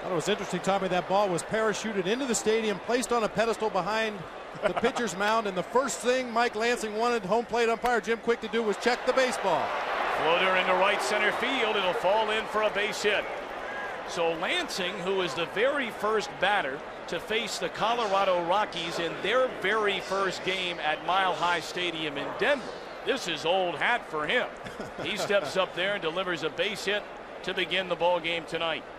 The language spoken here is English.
It was interesting, Tommy. That ball was parachuted into the stadium, placed on a pedestal behind the pitcher's mound, and the first thing Mike Lansing wanted home plate umpire Jim Quick to do was check the baseball. Floater into right center field. It'll fall in for a base hit. So Lansing, who is the very first batter to face the Colorado Rockies in their very first game at Mile High Stadium in Denver. This is old hat for him. He steps up there and delivers a base hit to begin the ball game tonight.